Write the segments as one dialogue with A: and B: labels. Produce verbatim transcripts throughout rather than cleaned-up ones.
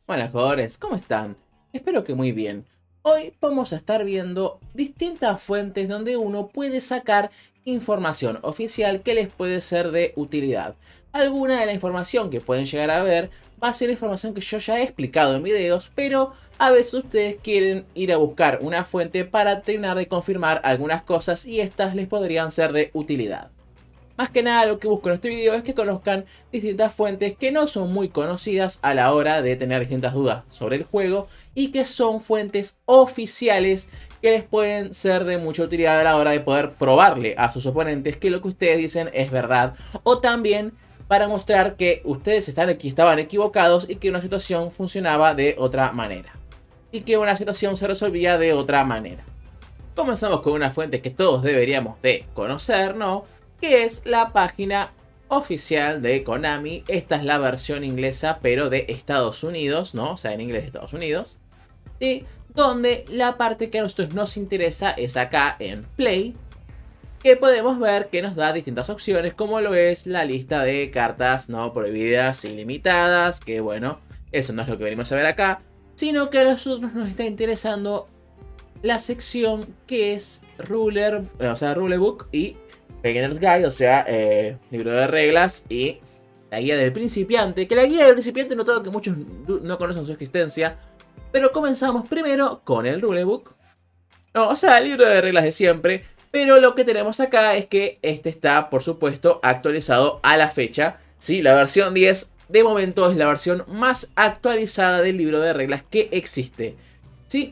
A: Hola jugadores, ¿cómo están? Espero que muy bien. Hoy vamos a estar viendo distintas fuentes donde uno puede sacar información oficial que les puede ser de utilidad. Alguna de la información que pueden llegar a ver va a ser información que yo ya he explicado en videos, pero a veces ustedes quieren ir a buscar una fuente para terminar de confirmar algunas cosas y estas les podrían ser de utilidad. Más que nada lo que busco en este video es que conozcan distintas fuentes que no son muy conocidas a la hora de tener distintas dudas sobre el juego y que son fuentes oficiales que les pueden ser de mucha utilidad a la hora de poder probarle a sus oponentes que lo que ustedes dicen es verdad, o también para mostrar que ustedes están aquí, estaban equivocados y que una situación funcionaba de otra manera y que una situación se resolvía de otra manera. Comenzamos con una fuente que todos deberíamos de conocer, ¿no? Que es la página oficial de Konami. Esta es la versión inglesa, pero de Estados Unidos, ¿no? O sea, en inglés de Estados Unidos. Y donde la parte que a nosotros nos interesa es acá en Play, que podemos ver que nos da distintas opciones, como lo es la lista de cartas no prohibidas ilimitadas, que bueno, eso no es lo que venimos a ver acá, sino que a nosotros nos está interesando la sección que es Ruler, o sea, Rulebook y Beginner's Guide, o sea, eh, libro de reglas y la guía del principiante. Que la guía del principiante notado que muchos no conocen su existencia. Pero comenzamos primero con el Rulebook. No, o sea, el libro de reglas de siempre. Pero lo que tenemos acá es que este está, por supuesto, actualizado a la fecha. Sí, la versión diez de momento es la versión más actualizada del libro de reglas que existe. Sí.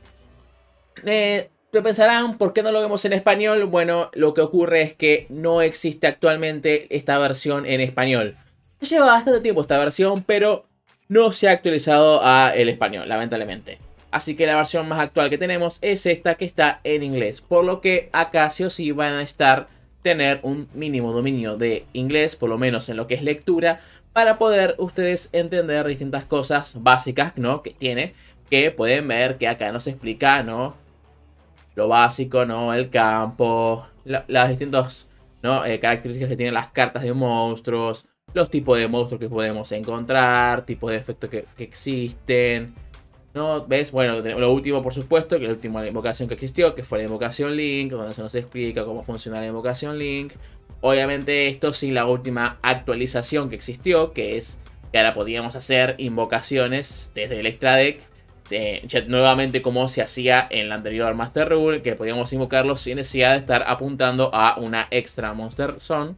A: Eh... Te pensarán, ¿por qué no lo vemos en español? Bueno, lo que ocurre es que no existe actualmente esta versión en español. Lleva bastante tiempo esta versión, pero no se ha actualizado a el español, lamentablemente. Así que la versión más actual que tenemos es esta que está en inglés. Por lo que acá sí o sí van a estar tener un mínimo dominio de inglés, por lo menos en lo que es lectura, para poder ustedes entender distintas cosas básicas, ¿no? Que tiene, que pueden ver que acá nos explica, ¿no? Lo básico, ¿no? El campo, la, las distintas, ¿no? eh, características que tienen las cartas de monstruos, los tipos de monstruos que podemos encontrar, tipos de efectos que, que existen, ¿no? ¿Ves? Bueno, lo último, por supuesto, que la última invocación que existió, que fue la invocación Link, donde se nos explica cómo funciona la invocación Link. Obviamente esto sin la última actualización que existió, que es que ahora podíamos hacer invocaciones desde el extra deck. Eh, nuevamente como se hacía en la anterior Master Rule, que podíamos invocarlos sin necesidad de estar apuntando a una extra Monster Zone.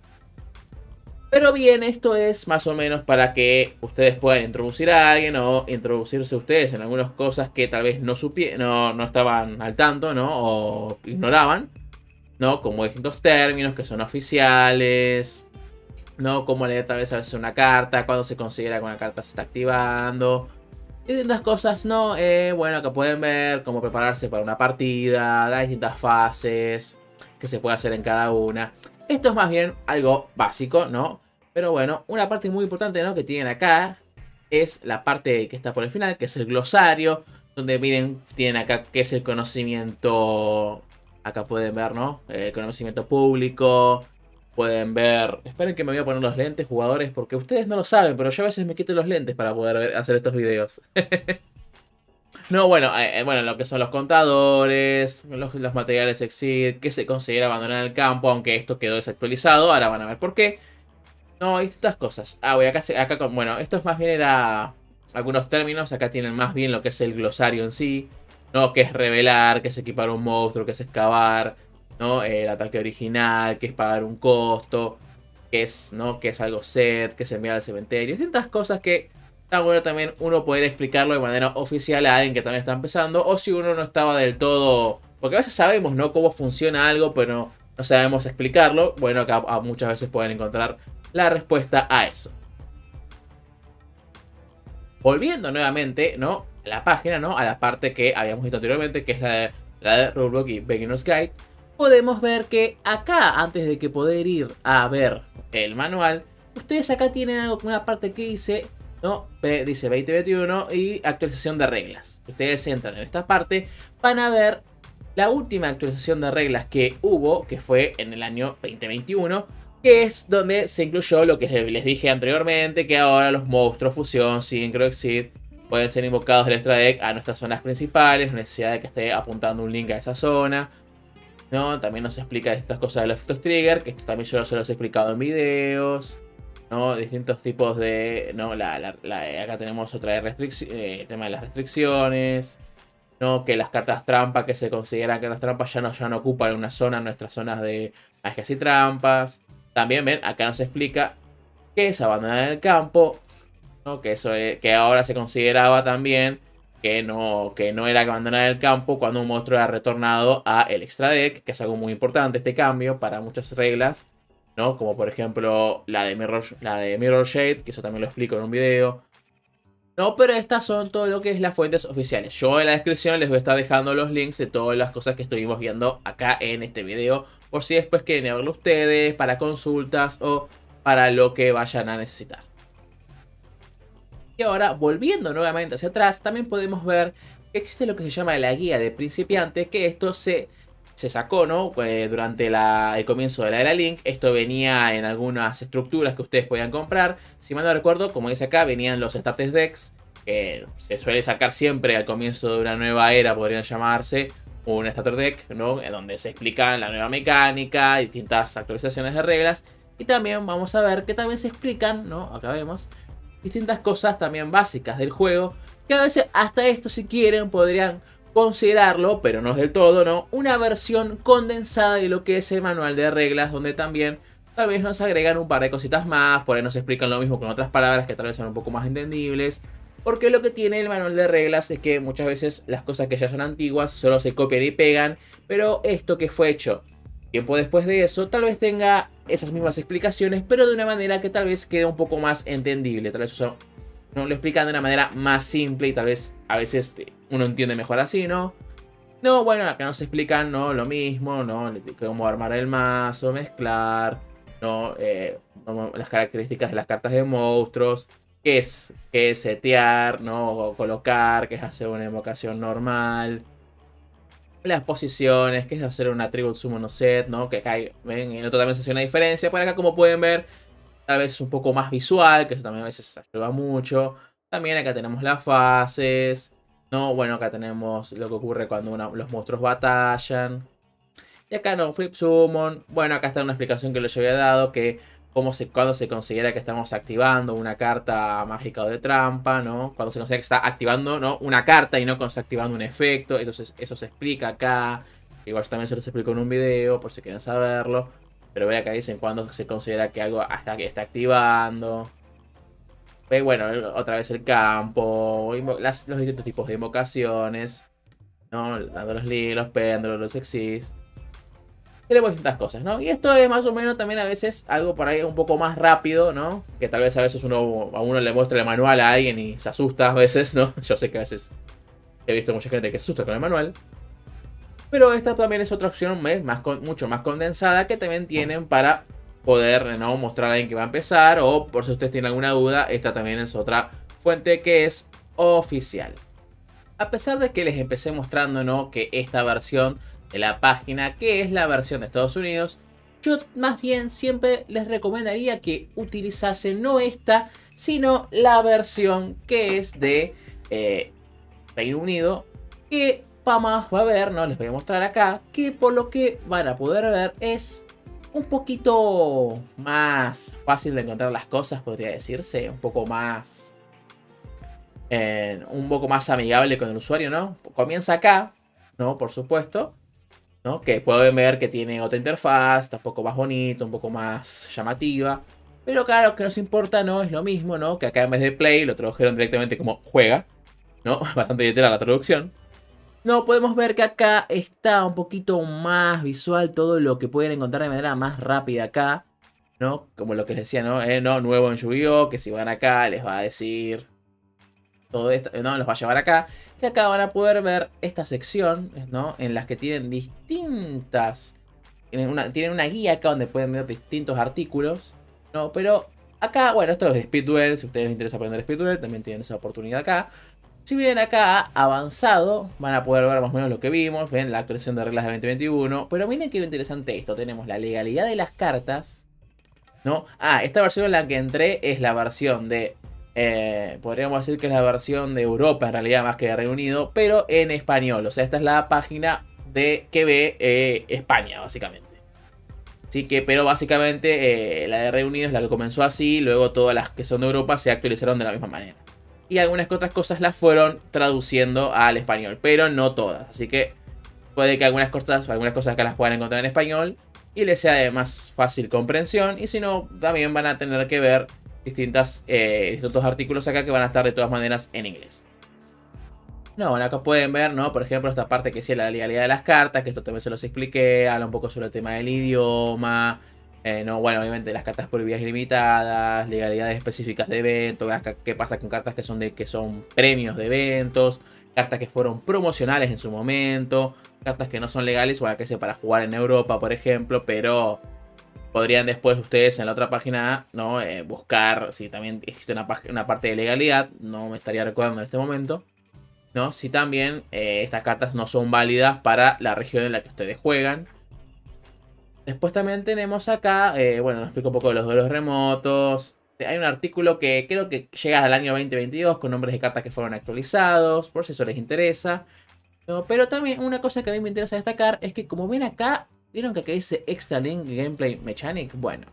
A: Pero bien, esto es más o menos para que ustedes puedan introducir a alguien o introducirse ustedes en algunas cosas que tal vez no, no, no estaban al tanto, ¿no? O ignoraban, ¿no? Como distintos términos que son oficiales, ¿no? Como leer tal vez a veces una carta, cuando se considera que una carta se está activando. Y distintas cosas, ¿no? Eh, bueno, que pueden ver cómo prepararse para una partida, las distintas fases que se puede hacer en cada una. Esto es más bien algo básico, ¿no? Pero bueno, una parte muy importante, ¿no? Que tienen acá es la parte que está por el final, que es el glosario. Donde miren, tienen acá qué es el conocimiento. Acá pueden ver, ¿no? El conocimiento público. Pueden ver... Esperen que me voy a poner los lentes, jugadores, porque ustedes no lo saben, pero yo a veces me quito los lentes para poder ver, hacer estos videos. No, bueno, eh, bueno, lo que son los contadores, los, los materiales Exceed, que se considera abandonar el campo, aunque esto quedó desactualizado, ahora van a ver por qué. No, hay distintas cosas. Ah, voy acá, acá, bueno, esto es más bien era algunos términos, acá tienen más bien lo que es el glosario en sí, ¿no? Que es revelar, que es equipar un monstruo, que es excavar, ¿no? El ataque original, que es pagar un costo, que es, ¿no? Que es algo set, que es enviar al cementerio. Distintas cosas que está bueno también uno poder explicarlo de manera oficial a alguien que también está empezando. O si uno no estaba del todo... Porque a veces sabemos, ¿no? Cómo funciona algo, pero no sabemos explicarlo. Bueno, acá muchas veces pueden encontrar la respuesta a eso. Volviendo nuevamente, ¿no? A la página, ¿no? A la parte que habíamos visto anteriormente, que es la de, la de Rulebook y Beginner's Guide. Podemos ver que acá, antes de que poder ir a ver el manual, ustedes acá tienen algo, una parte que dice, ¿no? Dice veinte veintiuno y actualización de reglas. Ustedes entran en esta parte, van a ver la última actualización de reglas que hubo, que fue en el año veinte veintiuno, que es donde se incluyó lo que les dije anteriormente, que ahora los monstruos, fusión, sincro, exit, pueden ser invocados del extra deck a nuestras zonas principales, no necesidad de que esté apuntando un link a esa zona, ¿no? También nos explica estas cosas de los efectos trigger, que esto también yo se los he explicado en videos, ¿no? Distintos tipos de, ¿no? La, la, la, acá tenemos otra de restricción, eh, el tema de las restricciones, ¿no? Que las cartas trampa que se consideran cartas trampas ya no, ya no ocupan una zona, nuestras zonas de magias y trampas. También ven, acá nos explica que es abandonar el campo, ¿no? Que eso es, que ahora se consideraba también que no, que no era abandonar el campo cuando un monstruo era retornado a el extra deck, que es algo muy importante este cambio para muchas reglas, ¿no? Como por ejemplo la de Mirror, la de Mirror Shade, que eso también lo explico en un video. No, pero estas son todo lo que es las fuentes oficiales. Yo en la descripción les voy a estar dejando los links de todas las cosas que estuvimos viendo acá en este video, por si después quieren verlo ustedes, para consultas o para lo que vayan a necesitar. Y ahora, volviendo nuevamente hacia atrás, también podemos ver que existe lo que se llama la guía de principiante, que esto se, se sacó, ¿no? Eh, durante la, el comienzo de la era Link. Esto venía en algunas estructuras que ustedes podían comprar. Si mal no recuerdo, como dice acá, venían los Starter Decks, que se suele sacar siempre al comienzo de una nueva era, podrían llamarse un Starter Deck, ¿no? En donde se explican la nueva mecánica, distintas actualizaciones de reglas. Y también vamos a ver que también se explican, ¿no? Acá vemos distintas cosas también básicas del juego, que a veces hasta esto, si quieren, podrían considerarlo, pero no es del todo, ¿no? Una versión condensada de lo que es el manual de reglas, donde también tal vez nos agregan un par de cositas más, por ahí nos explican lo mismo con otras palabras que tal vez son un poco más entendibles, porque lo que tiene el manual de reglas es que muchas veces las cosas que ya son antiguas solo se copian y pegan, pero esto que fue hecho tiempo después de eso, tal vez tenga esas mismas explicaciones, pero de una manera que tal vez quede un poco más entendible. Tal vez eso no lo explican de una manera más simple y tal vez a veces uno entiende mejor así, ¿no? No, bueno, acá nos explican, ¿no? Lo mismo, ¿no? Cómo armar el mazo, mezclar, ¿no? Eh, las características de las cartas de monstruos, qué es, qué es setear, ¿no? O colocar, qué es hacer una invocación normal. Las posiciones, que es hacer un Attribute Summon o Set, ¿no? Que acá, hay, ven, en otro también se hace una diferencia. Por acá, como pueden ver, tal vez es un poco más visual, que eso también a veces ayuda mucho. También acá tenemos las fases, ¿no? Bueno, acá tenemos lo que ocurre cuando una, los monstruos batallan. Y acá no, Flip Summon. Bueno, acá está una explicación que les había dado, que cómo se, cuando se considera que estamos activando una carta mágica o de trampa, ¿no? Cuando se considera que está activando, ¿no? Una carta y no cuando está activando un efecto. Entonces eso se explica acá. Igual yo también se los explico en un video por si quieren saberlo. Pero ve acá dicen cuando se considera que algo hasta que está activando. Ve, bueno, otra vez el campo. Las, los distintos tipos de invocaciones, ¿no? Dando los Link, los péndulos, los Exis. Tenemos distintas cosas, ¿no? Y esto es más o menos también a veces algo por ahí un poco más rápido, ¿no? Que tal vez a veces uno a uno le muestra el manual a alguien y se asusta a veces, ¿no? Yo sé que a veces he visto mucha gente que se asusta con el manual. Pero esta también es otra opción más, mucho más condensada que también tienen para poder, ¿no? Mostrar a alguien que va a empezar. O por si ustedes tienen alguna duda, esta también es otra fuente que es oficial. A pesar de que les empecé mostrando, ¿no? Que esta versión de la página, que es la versión de Estados Unidos, yo más bien siempre les recomendaría que utilizasen no esta, sino la versión que es de eh, Reino Unido, que vamos a ver, ¿no? Les voy a mostrar acá, que por lo que van a poder ver es un poquito más fácil de encontrar las cosas, podría decirse, un poco más eh, un poco más amigable con el usuario, ¿no? Comienza acá, ¿no? Por supuesto, ¿no? Que pueden ver que tiene otra interfaz, está un poco más bonito, un poco más llamativa. Pero claro, lo que nos importa, ¿no? Es lo mismo, ¿no? Que acá en vez de play lo tradujeron directamente como juega, ¿no? Bastante literal la traducción. No, podemos ver que acá está un poquito más visual todo lo que pueden encontrar de manera más rápida acá, ¿no? Como lo que les decía, ¿no? Eh, no, nuevo en Yu-Gi-Oh! Que si van acá les va a decir todo esto, ¿no? Los va a llevar acá. Que acá van a poder ver esta sección, ¿no? En las que tienen distintas... Tienen una, tienen una guía acá donde pueden ver distintos artículos, ¿no? Pero acá, bueno, esto es de Speed Duel. Si a ustedes les interesa aprender Speed Duel, también tienen esa oportunidad acá. Si vienen acá a avanzado, van a poder ver más o menos lo que vimos. Ven la actualización de reglas de veinte veintiuno. Pero miren qué interesante esto. Tenemos la legalidad de las cartas, ¿no? Ah, esta versión en la que entré es la versión de Eh, podríamos decir que es la versión de Europa en realidad más que de Reino Unido, pero en español. O sea, esta es la página de que ve eh, España, básicamente. Así que, pero básicamente eh, la de Reino Unido es la que comenzó así, luego todas las que son de Europa se actualizaron de la misma manera. Y algunas otras cosas las fueron traduciendo al español, pero no todas. Así que puede que algunas cosas, algunas cosas acá las puedan encontrar en español y les sea de más fácil comprensión. Y si no, también van a tener que ver distintas, eh, distintos artículos acá que van a estar de todas maneras en inglés. No, bueno, acá pueden ver, ¿no? Por ejemplo, esta parte que sí es la legalidad de las cartas, que esto también se los expliqué, habla un poco sobre el tema del idioma, eh, no, bueno, obviamente las cartas prohibidas ilimitadas, legalidades específicas de eventos, qué pasa con cartas que son, de, que son premios de eventos, cartas que fueron promocionales en su momento, cartas que no son legales, o que sea para jugar en Europa, por ejemplo, pero podrían después ustedes en la otra página, ¿no? Eh, buscar si también existe una, una parte de legalidad, no me estaría recordando en este momento. ¿No? Si también eh, estas cartas no son válidas para la región en la que ustedes juegan. Después también tenemos acá, eh, bueno, nos explico un poco de los duelos remotos. Hay un artículo que creo que llega al año veinte veintidós con nombres de cartas que fueron actualizados, por si eso les interesa. ¿No? Pero también una cosa que a mí me interesa destacar es que como ven acá, ¿vieron que acá dice Extra Link Gameplay Mechanic? Bueno,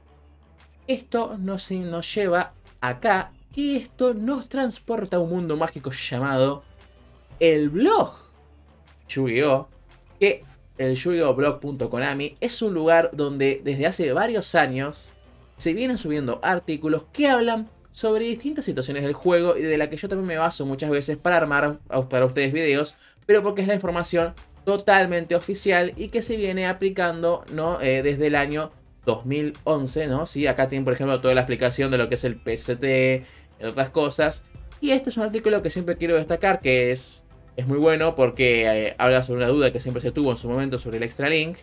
A: esto nos, nos lleva acá, que esto nos transporta a un mundo mágico llamado el blog Yu-Gi-Oh! Que el yu gi oh blog punto konami es un lugar donde desde hace varios años se vienen subiendo artículos que hablan sobre distintas situaciones del juego y de la que yo también me baso muchas veces para armar para ustedes videos, pero porque es la información totalmente oficial y que se viene aplicando, ¿no? eh, desde el año dos mil once, ¿no? Sí, acá tienen por ejemplo toda la explicación de lo que es el P S T y otras cosas. Y este es un artículo que siempre quiero destacar, que es Es muy bueno porque eh, habla sobre una duda que siempre se tuvo en su momento sobre el Extra Link.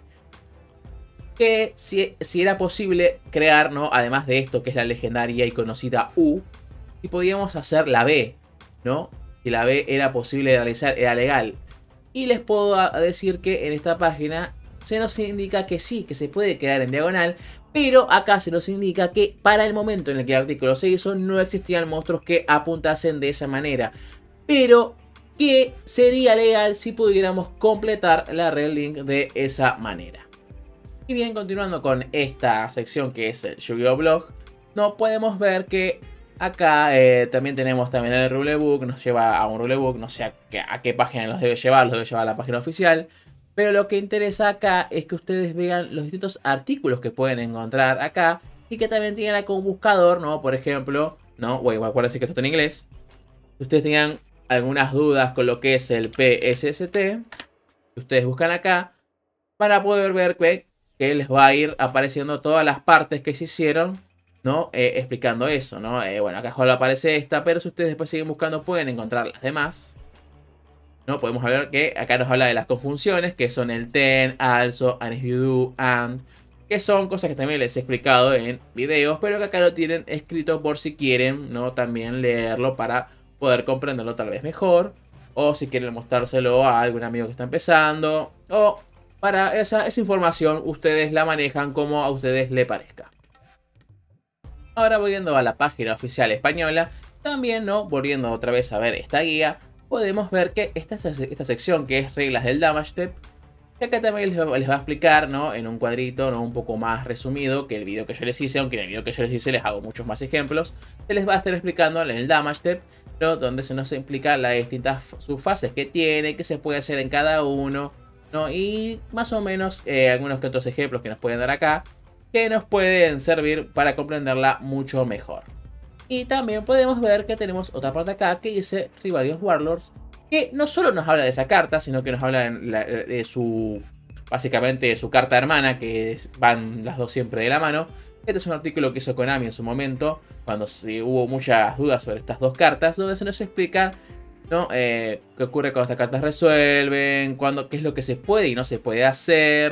A: Que si, si era posible crear, ¿no? Además de esto que es la legendaria y conocida U, si podíamos hacer la B, ¿no? Si la B era posible de realizar, era legal. Y les puedo decir que en esta página se nos indica que sí, que se puede crear en diagonal. Pero acá se nos indica que para el momento en el que el artículo se hizo no existían monstruos que apuntasen de esa manera. Pero que sería legal si pudiéramos completar la red link de esa manera. Y bien, continuando con esta sección que es el Yu-Gi-Oh! Blog, no podemos ver que acá eh, también tenemos también el rulebook, nos lleva a un rulebook, no sé a qué, a qué página los debe llevar, los debe llevar a la página oficial. Pero lo que interesa acá es que ustedes vean los distintos artículos que pueden encontrar acá y que también tienen acá un buscador, ¿no? Por ejemplo, ¿no? Bueno, acuérdense que esto está en inglés. Ustedes tengan algunas dudas con lo que es el P S S T, que ustedes buscan acá, para poder ver que, que les va a ir apareciendo todas las partes que se hicieron, ¿no? Eh, explicando eso, ¿no? Eh, bueno, acá solo aparece esta, pero si ustedes después siguen buscando pueden encontrar las demás, ¿no? Podemos ver que acá nos habla de las conjunciones, que son el ten, also, and if you do, and, que son cosas que también les he explicado en videos, pero que acá lo tienen escrito por si quieren, ¿no? También leerlo para poder comprenderlo tal vez mejor, o si quieren mostrárselo a algún amigo que está empezando, o para esa, esa información ustedes la manejan como a ustedes les parezca. Ahora volviendo a la página oficial española, también, ¿no? Volviendo otra vez a ver esta guía, podemos ver que esta, esta sección que es reglas del Damage Step, que acá también les va, les va a explicar, ¿no? En un cuadrito, ¿no? Un poco más resumido que el video que yo les hice, aunque en el video que yo les hice les hago muchos más ejemplos. Se les va a estar explicando en el Damage Step, ¿no? Donde se nos explica las distintas subfases que tiene, qué se puede hacer en cada uno, ¿no? Y más o menos eh, algunos que otros ejemplos que nos pueden dar acá, que nos pueden servir para comprenderla mucho mejor. Y también podemos ver que tenemos otra parte acá que dice Rivalious Warlords, que no solo nos habla de esa carta, sino que nos habla de, la, de su, básicamente de su carta hermana, que van las dos siempre de la mano. Este es un artículo que hizo Konami en su momento, cuando sí, hubo muchas dudas sobre estas dos cartas, donde se nos explica, ¿no? eh, qué ocurre cuando estas cartas resuelven, cuando, qué es lo que se puede y no se puede hacer,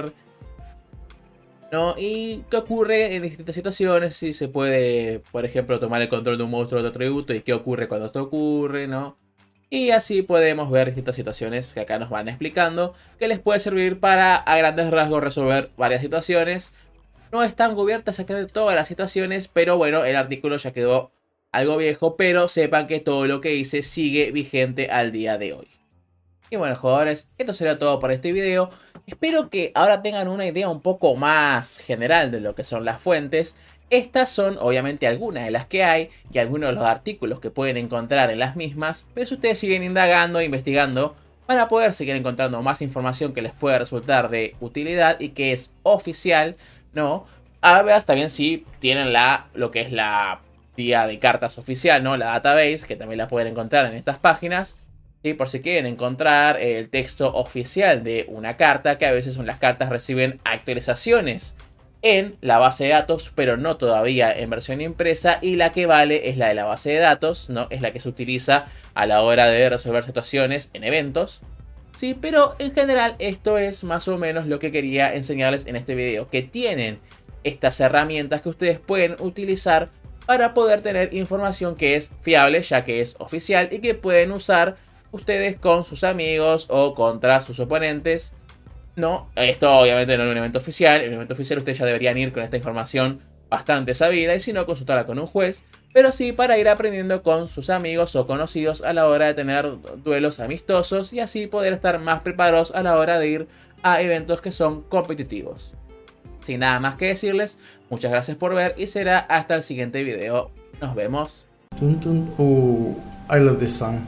A: ¿no? Y qué ocurre en distintas situaciones, si se puede, por ejemplo, tomar el control de un monstruo de otro tributo y qué ocurre cuando esto ocurre, ¿no? Y así podemos ver distintas situaciones que acá nos van explicando, que les puede servir para a grandes rasgos resolver varias situaciones. No están cubiertas exactamente todas las situaciones, pero bueno, el artículo ya quedó algo viejo, pero sepan que todo lo que hice sigue vigente al día de hoy. Y bueno, jugadores, esto será todo por este video. Espero que ahora tengan una idea un poco más general de lo que son las fuentes. Estas son obviamente algunas de las que hay y algunos de los artículos que pueden encontrar en las mismas. Pero si ustedes siguen indagando e investigando, van a poder seguir encontrando más información que les pueda resultar de utilidad y que es oficial, ¿no? A ver, también si tienen la, lo que es la vía de cartas oficial, ¿no? La database, que también la pueden encontrar en estas páginas. Y por si quieren encontrar el texto oficial de una carta, que a veces las cartas reciben actualizaciones en la base de datos, pero no todavía en versión impresa, y la que vale es la de la base de datos, ¿no? Es la que se utiliza a la hora de resolver situaciones en eventos. Sí, pero en general esto es más o menos lo que quería enseñarles en este video, que tienen estas herramientas que ustedes pueden utilizar para poder tener información que es fiable, ya que es oficial, y que pueden usar ustedes con sus amigos o contra sus oponentes. No, esto obviamente no es un evento oficial. En un evento oficial ustedes ya deberían ir con esta información bastante sabida y si no, consultarla con un juez. Pero sí para ir aprendiendo con sus amigos o conocidos a la hora de tener duelos amistosos y así poder estar más preparados a la hora de ir a eventos que son competitivos. Sin nada más que decirles, muchas gracias por ver y será hasta el siguiente video. Nos vemos.
B: Oh, I love this song.